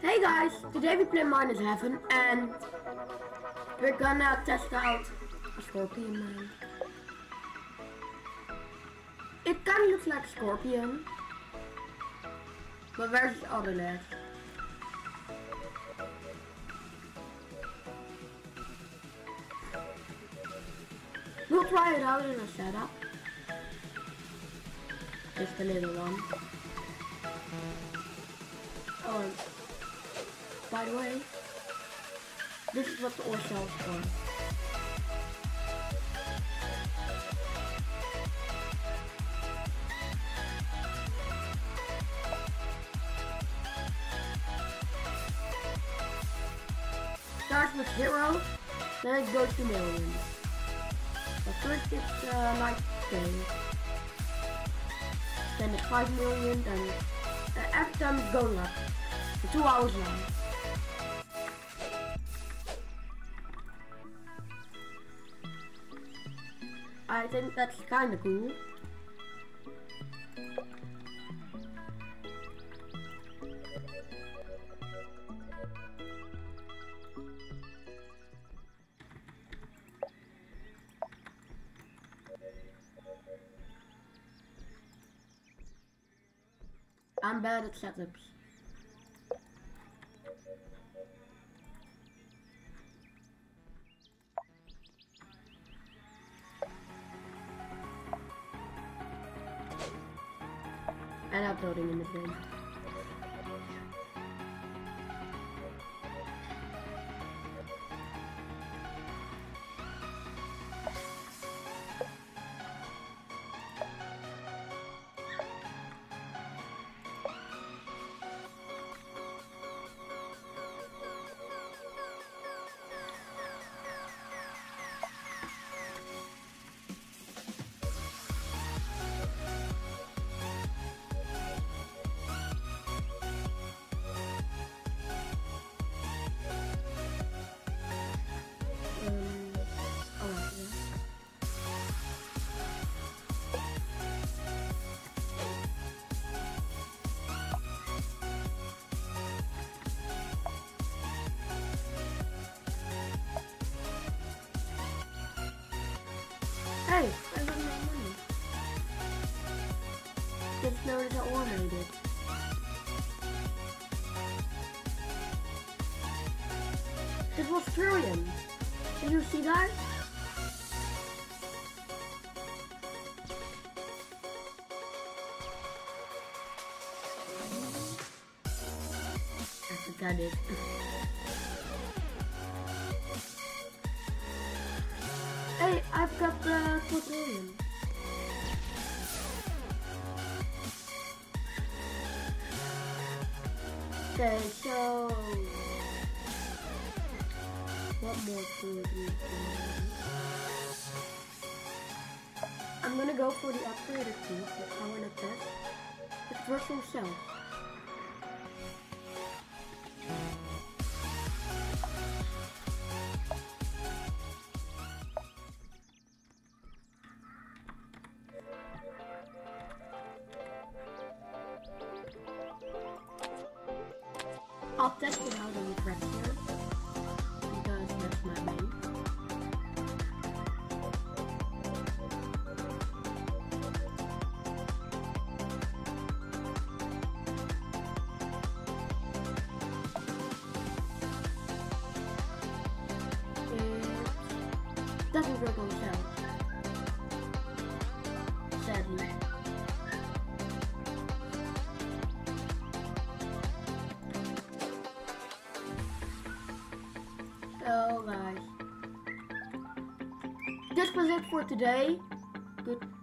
Hey guys, today we play Minus Heaven and we're gonna test out a Scorpium man. It kinda looks like Scorpium, but where's his other leg? We'll try it out in a setup. Just a little one. Oh. By the way, this is what the ore sells for. Starts with 0, then it goes to millions. So first it's 9K, then it's 5 million, then every time it's going up for 2 hours long. I think that's kinda cool. I'm bad at setups. And uploading in the game. Hey, I got my money. Just noticed that ore made it. It was trillion. Did you see that? I forgot it. Hey, I've got the quadrillion. Okay, so what more could we do? I'm gonna go for the upgraded tube that I wanna test. It's virtual cells. I'll test it out on the Fracture, because that's my main. It doesn't work on cells, sadly. So guys, this was it for today. Good